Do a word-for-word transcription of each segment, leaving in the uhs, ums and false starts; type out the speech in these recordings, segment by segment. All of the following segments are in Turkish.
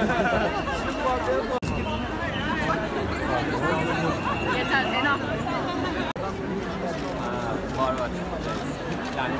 Yeter, enough. Var var. Yani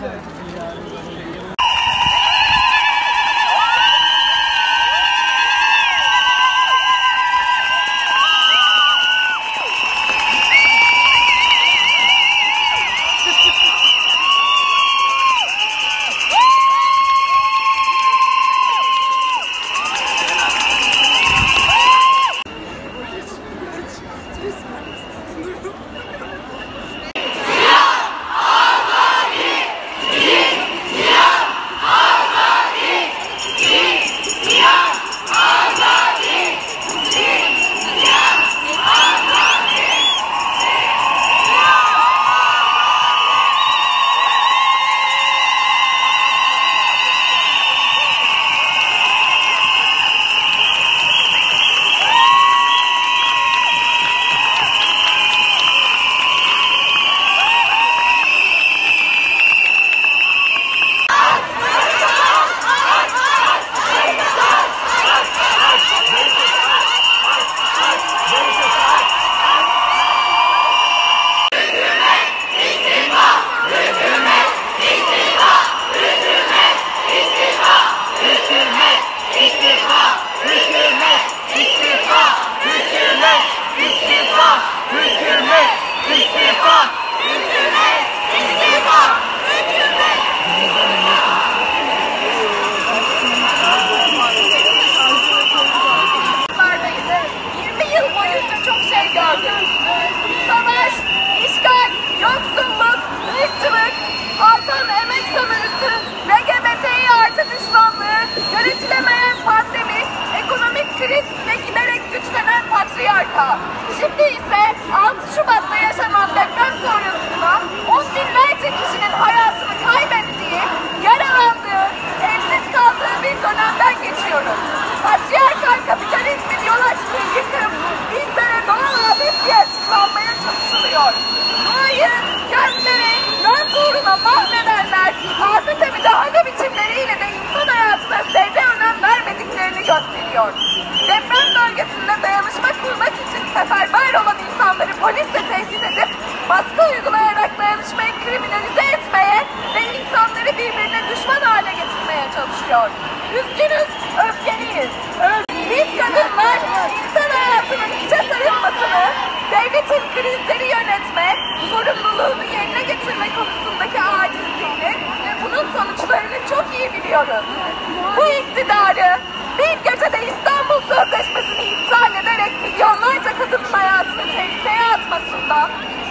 şimdi ise altı Şubat'ta yaşanan deprem sonrasında on binlerce kişinin hayatını kaybettiği, yaralandığı, evsiz kaldığı bir dönemden geçiyoruz. Patriarkal kapitalizmin yol açtığı yıkım bizlere doğal afet diye açıklanmaya çalışılıyor. Doğayı kendileri rant uğruna mahvedenler afete müdahale biçimleriyle de insan hayatına zerre önem vermediklerini gösteriyor. Deprem bölgesinde dayanışma kurmak için seferber olan insanları polisle tehdit edip baskı uygulayarak dayanışmayı kriminalize etmeye ve insanları birbirine düşman hale getirmeye çalışıyor. Üzgünüz, öfkeliyiz. Biz kadınlar insan hayatının hiçe sayılmasını, devletin krizleri yönetme, sorumluluğunu yerine getirme konusundaki acizliğini ve bunun sonuçlarını çok iyi biliyoruz. Bu iktidarı bir gecede İstanbul Sözleşmesi'ni iptal ederek milyonlarca kadının hayatını tehlikeye atmasından,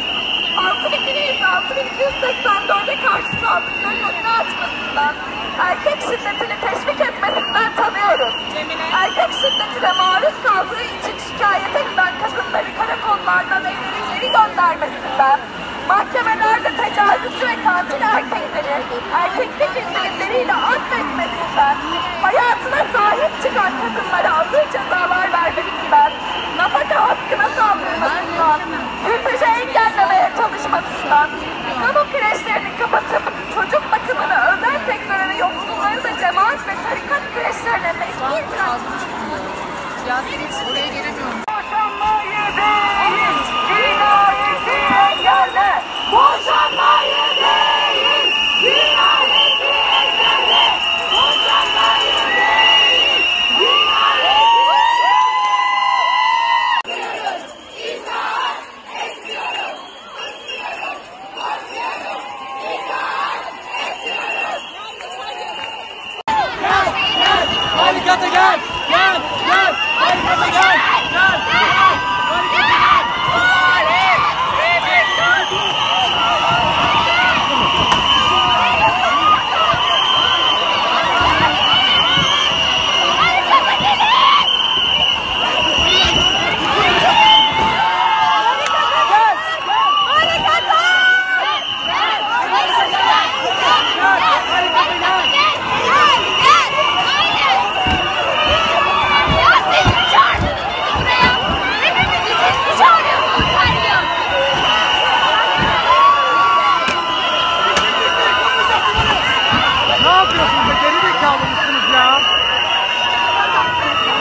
altı bin iki yüz seksen dört'e karşı saldırıların önünü açmasından, erkek şiddetini teşvik etmesinden tanıyoruz. Erkek şiddetine maruz kaldığı için şikayete giden kadınları karakollardan evleri geri göndermesinden, mahkemelerde tecavüzcü ve katil erkekleri erkeklik indirimleriyle affetmesinden, hayatına sahip çıkan kadınlara ağır cezalar vermesinden, nafaka hakkına saldırmasından, yurttaşı engellemeye çalışmasından, kamu kreşlerini kapatıp çocuk bakımını özel sektöre ve yoksulları da cemaat ve tarikat kreşlerine mecbur bırakmasından. Ya hiç oraya gelemiyorum. Boşanmayı değil, cinayeti engelle. Boşanmayı değil, cinayeti engelle. Boşanmayı değil, cinayeti Harekete gel! Gel! Gel! Harekete gel! Gel! Gel! Harekete gel! Ne yapıyorsunuz? Geri zekalı mısınız ya?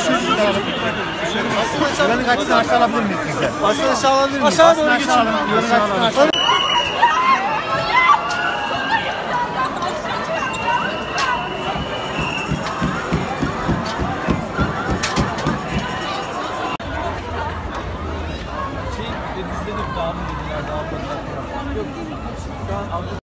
Güvenlik açısından aşağı alabilir miyiz sizce? Aslında aşağı alabilir miyiz? Aşağı doğru geçelim. Güvenlik açısından aşağı. Şey, biz dedik daha mı dediler, daha mı dediler. Yok, şu an